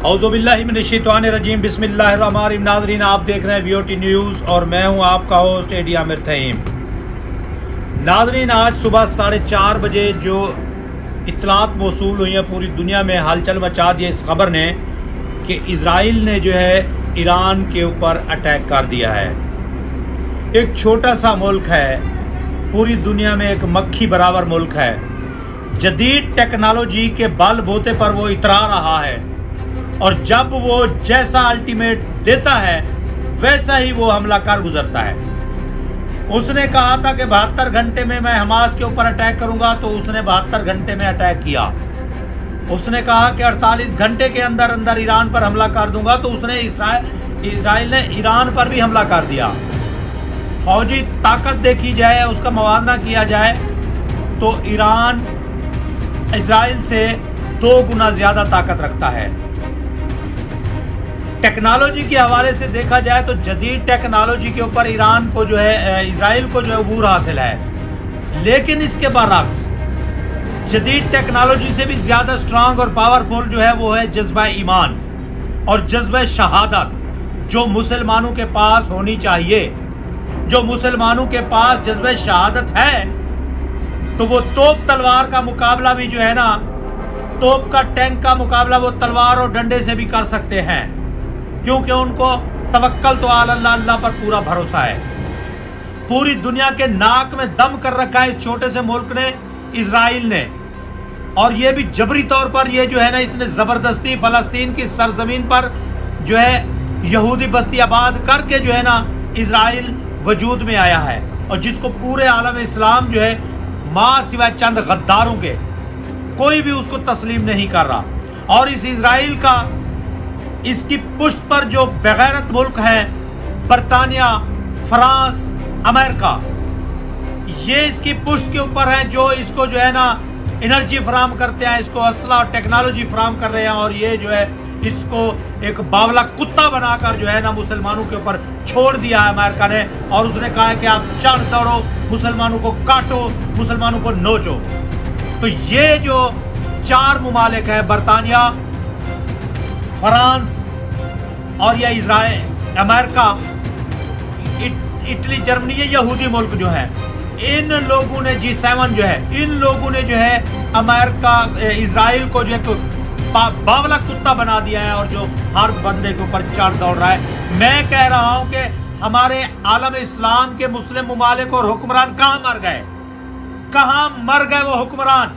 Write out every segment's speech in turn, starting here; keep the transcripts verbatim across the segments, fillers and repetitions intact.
औज़ुबिल्लाहिमिनश्शैतानिर्रजीम बिस्मिल्लाहिर्रहमानिर्रहीम। नाज़रीन, आप देख रहे हैं वीओटी न्यूज़ और मैं हूं आपका होस्ट एडी आमिर तहीम। नाज़रीन, आज सुबह साढ़े चार बजे जो इत्तलात मौसूल हुई हैं, पूरी दुनिया में हलचल मचा दिया इस खबर ने कि इजराइल ने जो है ईरान के ऊपर अटैक कर दिया है। एक छोटा सा मुल्क है, पूरी दुनिया में एक मक्खी बराबर मुल्क है। जदीद टेक्नोलॉजी के बल बोते पर वो इतरा रहा है और जब वो जैसा अल्टीमेट देता है वैसा ही वो हमला कर गुजरता है। उसने कहा था कि बहत्तर घंटे में मैं हमास के ऊपर अटैक करूंगा, तो उसने बहत्तर घंटे में अटैक किया। उसने कहा कि अड़तालीस घंटे के अंदर अंदर ईरान पर हमला कर दूंगा, तो उसने इसराइल इसराइल ने ईरान पर भी हमला कर दिया। फौजी ताकत देखी जाए, उसका मुवाजना किया जाए तो ईरान इसराइल से दो गुना ज्यादा ताकत रखता है। टेक्नोलॉजी के हवाले से देखा जाए तो जदीद टेक्नोलॉजी के ऊपर ईरान को जो है इसराइल को जो है अबूर हासिल है, लेकिन इसके बरअक्स जदीद टेक्नोलॉजी से भी ज्यादा स्ट्रांग और पावरफुल जो है वो है जज्बा ईमान और जज्बा शहादत, जो मुसलमानों के पास होनी चाहिए। जो मुसलमानों के पास जज्बा शहादत है तो वो तोप तलवार का मुकाबला भी जो है ना, तोप का टैंक का मुकाबला वो तलवार और डंडे से भी कर सकते हैं, क्योंकि उनको तवक्कल तो अल्लाह अल्लाह पर पूरा भरोसा है। पूरी दुनिया के नाक में दम कर रखा है इस छोटे से मुल्क ने, इजराइल ने, और ये भी जबरी तौर पर ये जो है ना, इसने जबरदस्ती फलस्तीन की सरजमीन पर जो है यहूदी बस्ती आबाद करके जो है ना इजराइल वजूद में आया है, और जिसको पूरे आलम इस्लाम जो है मां सिवाय चंद गद्दारों के कोई भी उसको तस्लीम नहीं कर रहा। और इस इजराइल का, इसकी पुष्ट पर जो बेगैरत मुल्क है बरतानिया, फ्रांस, अमेरिका, ये इसकी पुष्ट के ऊपर है, जो इसको जो है ना एनर्जी फराम करते हैं, इसको असला और टेक्नोलॉजी फराम कर रहे हैं, और ये जो है इसको एक बावला कुत्ता बनाकर जो है ना मुसलमानों के ऊपर छोड़ दिया है अमेरिका ने। और उसने कहा है कि आप चढ़ दौड़ो, मुसलमानों को काटो, मुसलमानों को नोचो। तो ये जो चार मुमालिक है, बरतानिया, फ्रांस और या इजराइल, अमेरिका, इट, इटली, जर्मनी, ये यहूदी मुल्क जो है, इन लोगों ने जी सेवन जो है, इन लोगों ने जो है अमेरिका, इजराइल को जो है तो बावला कुत्ता बना दिया है, और जो हर बंदे के ऊपर चढ़ दौड़ रहा है। मैं कह रहा हूं कि हमारे आलम इस्लाम के मुस्लिम मुमालिक और हुक्मरान कहां मर गए, कहां मर गए वो हुक्मरान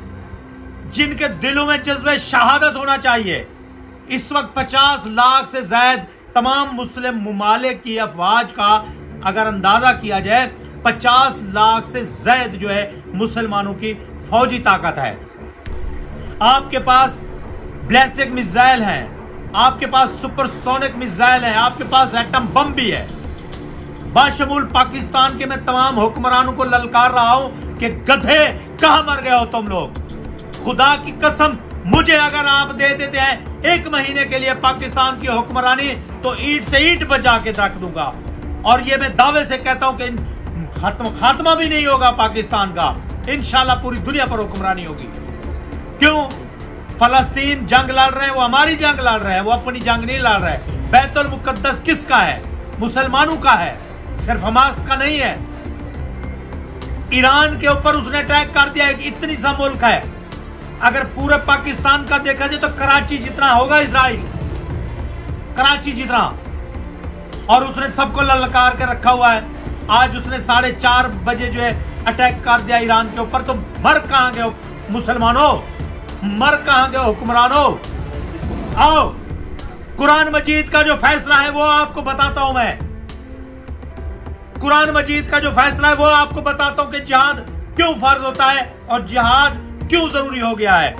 जिनके दिलों में जज्बे शहादत होना चाहिए। इस वक्त पचास लाख से ज्यादा तमाम मुस्लिम मुमालिक की अफवाज का अगर अंदाजा किया जाए, पचास लाख से ज्यादा जो है मुसलमानों की फौजी ताकत है। आपके पास बैलिस्टिक मिसाइल है, आपके पास सुपरसोनिक मिसाइल है, आपके पास एटम बम भी है। बाशमूल पाकिस्तान के मैं तमाम हुक्मरानों को ललकार रहा हूं कि गधे कहां मर गए हो तुम लोग। खुदा की कसम, मुझे अगर आप दे देते हैं एक महीने के लिए पाकिस्तान की हुक्मरानी, तो ईंट से ईंट बचा के रख दूंगा। और ये मैं दावे से कहता हूं कि खत्म खात्मा भी नहीं होगा पाकिस्तान का, इंशाल्लाह पूरी दुनिया पर हुक्मरानी होगी। क्यों? फलस्तीन जंग लड़ रहे हैं, वो हमारी जंग लड़ रहे हैं, वो अपनी जंग नहीं लड़ रहे। बैतुल मुकद्दस किसका है? मुसलमानों का है, सिर्फ हमास का नहीं है। ईरान के ऊपर उसने अटैक कर दिया है कि इतनी सा मुल्क है, अगर पूरे पाकिस्तान का देखा जाए तो कराची जितना होगा इजराइल, कराची जितना, और उसने सबको ललकार के रखा हुआ है। आज उसने साढ़े चार बजे जो है अटैक कर दिया ईरान के ऊपर, तो मर कहां गए मुसलमानों, मर कहां गए हुक्मरानों? आओ, कुरान मजीद का जो फैसला है वो आपको बताता हूं मैं। कुरान मजीद का जो फैसला है वो आपको बताता हूं कि जिहाद क्यों फर्ज होता है और जिहाद क्यों जरूरी हो गया है।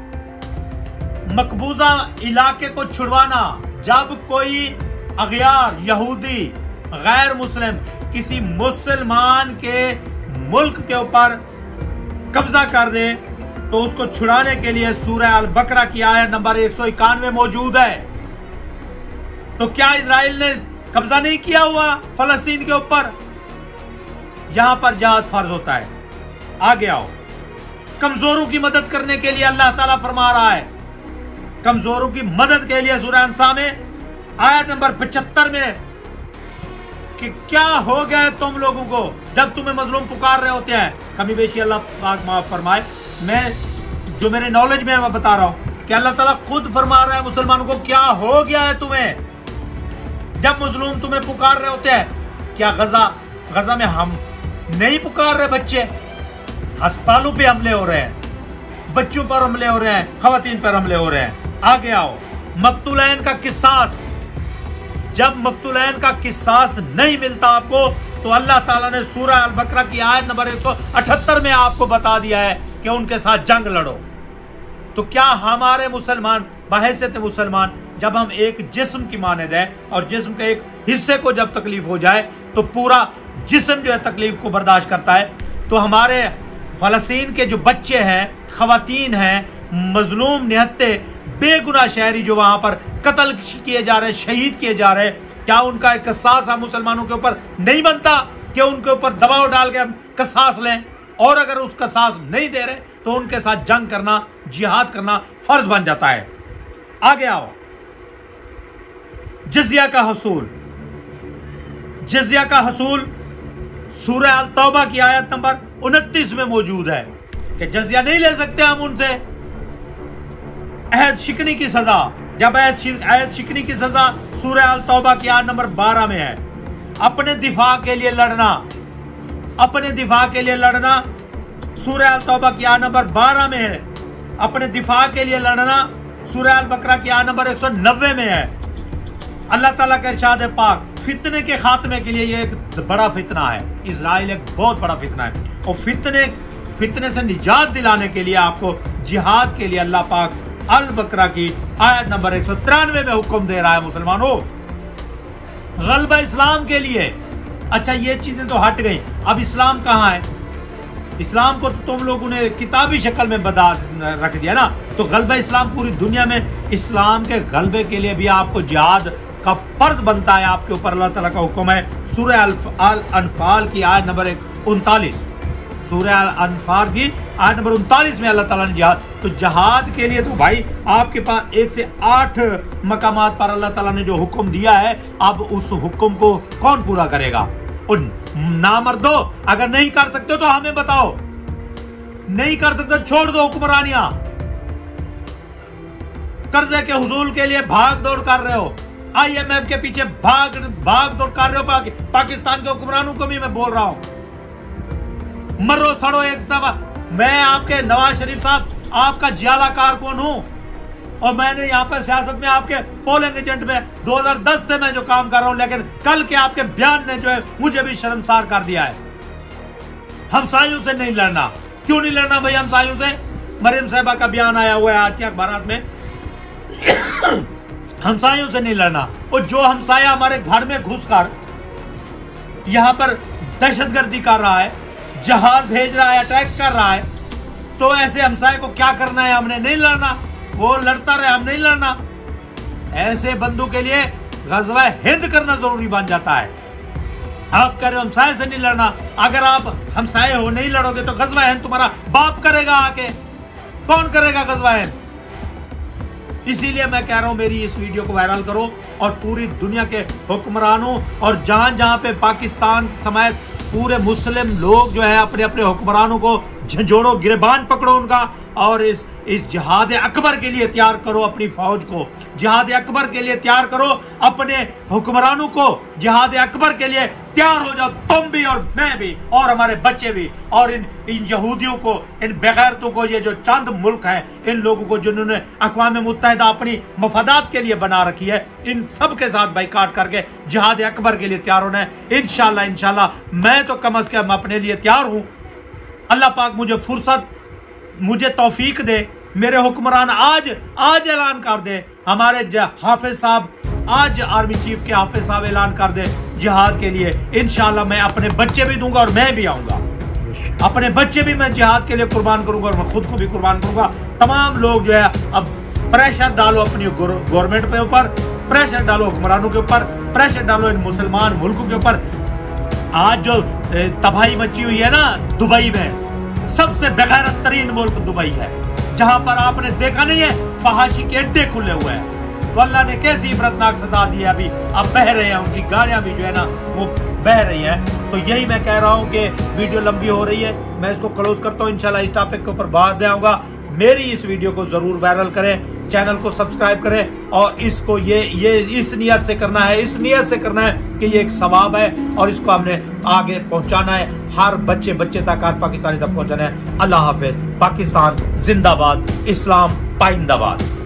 मकबूजा इलाके को छुड़वाना, जब कोई अगयार, यहूदी, गैर मुस्लिम किसी मुसलमान के मुल्क के ऊपर कब्जा कर दे, तो उसको छुड़ाने के लिए सूरह अल बकरा की आयत नंबर एक सौ इक्यानवे मौजूद है। तो क्या इजराइल ने कब्जा नहीं किया हुआ फलस्तीन के ऊपर? यहां पर जिहाद फर्ज होता है। आगे आओ, कमजोरों की मदद करने के लिए अल्लाह ताला फरमा रहा है कमजोरों की मदद के लिए सूरह अंसा में आयत नंबर पचहत्तर में कि क्या हो गया तुम लोगों को जब तुम्हें मजलूम पुकार रहे होते हैं। कमी बेशी अल्लाह पाक माफ फरमाए, मैं जो मेरे नॉलेज में है मैं बता रहा हूं कि अल्लाह ताला खुद फरमा रहा है मुसलमानों को, क्या हो गया है तुम्हें जब मजलूम तुम्हें पुकार रहे होते हैं। क्या गजा गजा में हम नहीं पुकार रहे? बच्चे अस्पतालों पे हमले हो रहे हैं, बच्चों पर हमले हो रहे हैं, खवातीन पर हमले हो रहे हैं। आगे आओ, मकतूलैन का किसास। जब मकतूलैन का किसास नहीं मिलता आपको तो अल्लाह ताला ने सूरह अल बकरा की आयत नंबर एक सौ अठहत्तर में आपको बता दिया है कि उनके साथ जंग लड़ो। तो क्या हमारे मुसलमान बहैसियत मुसलमान जब हम एक जिस्म की मानद है और जिस्म के एक हिस्से को जब तकलीफ हो जाए तो पूरा जिस्म जो है तकलीफ को बर्दाश्त करता है, तो हमारे फलस्तीन के जो बच्चे हैं, खवातीन हैं, मजलूम निहत्ते बेगुनाह शहरी जो वहां पर कत्ल किए जा रहे हैं, शहीद किए जा रहे हैं, क्या उनका एक कसास हम मुसलमानों के ऊपर नहीं बनता कि उनके ऊपर दबाव डाल के हम कसास लें? और अगर उस कसास नहीं दे रहे तो उनके साथ जंग करना, जिहाद करना फर्ज बन जाता है। आगे आओ, जिजिया का हसूल। जिजिया का हसूल सूरह अल तौबा की आयत नंबर उनतीस में मौजूद है कि जजिया नहीं ले सकते हम उनसे। अहद शिकनी की सजा, जब अहद शिकनी की सजा सूरह अल तौबा की आयत नंबर बारह में है। अपने दिफा के लिए लड़ना, अपने दिफा के लिए लड़ना सूरह अल तौबा की आयत नंबर बारह में है। अपने दिफा के लिए लड़ना सूरह अल बकरा की आयत नंबर एक सौ नब्बे में है। अल्लाह ताला का इरशाद है पाक, फितने के खात्मे के लिए ये एक बड़ा फितना है। इजराइल एक बहुत बड़ा फितना है और फितने फितने से निजात दिलाने के लिए आपको जिहाद के लिए अल्लाह पाक अल बकरा की आयत नंबर एक सौ तिरानवे में हुक्म दे रहा है मुसलमानों, गलबा इस्लाम के लिए। अच्छा, ये चीजें तो हट गई, अब इस्लाम कहाँ है? इस्लाम को तो तुम लोगों ने किताबी शक्ल में बता रख दिया ना। तो गलबा इस्लाम पूरी दुनिया में, इस्लाम के गलबे के लिए भी आपको जिहाद का फर्ज बनता है आपके ऊपर। अल्लाह ताला का हुक्म है सूरह अल अनफाल की आयत नंबर एक उनतालीस, सूरह अल अनफाल की आयत नंबर उनतालीस में अल्लाह ताला ने जिहाद, तो जिहाद के लिए तो भाई आपके पास एक से आठ मकामात पर अल्लाह ताला ने जो हुक्म दिया है, अब उस हुक्म को कौन पूरा करेगा? और ना मर्दो, अगर नहीं कर सकते तो हमें बताओ, नहीं कर सकते छोड़ दो हुक्मरानियां। कर्जे के हुसूल के लिए भाग दौड़ कर रहे हो, आईएमएफ के पीछे भाग भाग दौड़ कर रहे हो। पाकि, पाकिस्तान के हुक्मरानों को भी मैं बोल रहा हूं, मरो सड़ो एक दफा। मैं आपके नवाज शरीफ साहब आपका जियाला कारकुन हूं और मैंने यहाँ पर सियासत में आपके पोलिंग एजेंट में दो हज़ार दस से मैं जो काम कर रहा हूं, लेकिन कल के आपके बयान ने जो है मुझे भी शर्मसार कर दिया है। हमसायों से नहीं लड़ना। क्यों नहीं लड़ना भाई हमसायों से? मरियम साहिबा का बयान आया हुआ है आज के अखबार में, हमसायों से नहीं लड़ना। और जो हमसाया हमारे घर में घुसकर यहां पर दहशतगर्दी कर रहा है, जहाज भेज रहा है, अटैक कर रहा है, तो ऐसे हमसाये को क्या करना है? हमने नहीं लड़ना। वो लड़ता रहे, हम नहीं लड़ना। ऐसे बंदों के लिए गज़वा हिंद करना जरूरी बन जाता है। आप कह रहे हो हमसाये से नहीं लड़ना, अगर आप हमसाये हो नहीं लड़ोगे तो गज़वा हिंद तुम्हारा बाप करेगा आके। कौन करेगा गज़वा हिंद? इसीलिए मैं कह रहा हूं मेरी इस वीडियो को वायरल करो और पूरी दुनिया के हुक्मरानों और जहां जहां पे पाकिस्तान समेत पूरे मुस्लिम लोग जो है अपने अपने हुक्मरानों को झंझोड़ो, गिरबान पकड़ो उनका, और इस इस जिहाद अकबर के लिए तैयार करो अपनी फौज को। जिहाद अकबर के लिए तैयार करो अपने हुक्मरानों को। जिहाद अकबर के लिए तैयार हो जाओ, तुम भी और मैं भी और हमारे बच्चे भी, और इन इन यहूदियों को, इन बेगैरतों को, ये जो चंद मुल्क हैं, इन लोगों को जिन्होंने अक़वाम मुत्तहिदा अपनी मफादात के लिए बना रखी है, इन सब के साथ बाइकाट करके जिहाद अकबर के लिए तैयार होना है। इंशाल्लाह इंशाल्लाह मैं तो कम अज कम अपने लिए तैयार हूं। अल्लाह पाक मुझे फुर्सत, मुझे तौफीक दे। मेरे हुक्मरान आज आज ऐलान कर दे, हमारे हाफिज साहब आज आर्मी चीफ के हाफिज साहब ऐलान कर दे जिहाद के लिए। इंशाल्लाह मैं अपने बच्चे भी दूंगा और मैं भी आऊंगा, अपने बच्चे भी मैं जिहाद के लिए कुर्बान करूंगा और मैं खुद को भी कुर्बान करूंगा। तमाम लोग जो है अब प्रेशर डालो अपनी गवर्नमेंट पे ऊपर, प्रेशर डालो हुक्मरानों के ऊपर, प्रेशर डालो इन मुसलमान मुल्कों के ऊपर। आज जो तबाही मची हुई है ना दुबई में, सबसे बेगैरत तरीन मुल्क दुबई है, जहां पर आपने देखा नहीं है फहाशी के अड्डे खुले हुए हैं। तो अल्लाह ने कैसी इबरतनाक सजा दी है, अभी अब बह रहे हैं, उनकी गाड़ियां भी जो है ना वो बह रही है। तो यही मैं कह रहा हूं कि वीडियो लंबी हो रही है, मैं इसको क्लोज करता हूं। इंशाल्लाह इस टॉपिक के ऊपर बाद में आऊंगा। मेरी इस वीडियो को जरूर वायरल करें, चैनल को सब्सक्राइब करें और इसको ये ये इस नियत से करना है, इस नियत से करना है कि ये एक सवाब है और इसको हमने आगे पहुंचाना है, हर बच्चे बच्चे तक, हर पाकिस्तानी तक पहुंचाना है। अल्लाह हाफिज। पाकिस्तान जिंदाबाद, इस्लाम पाइंदाबाद।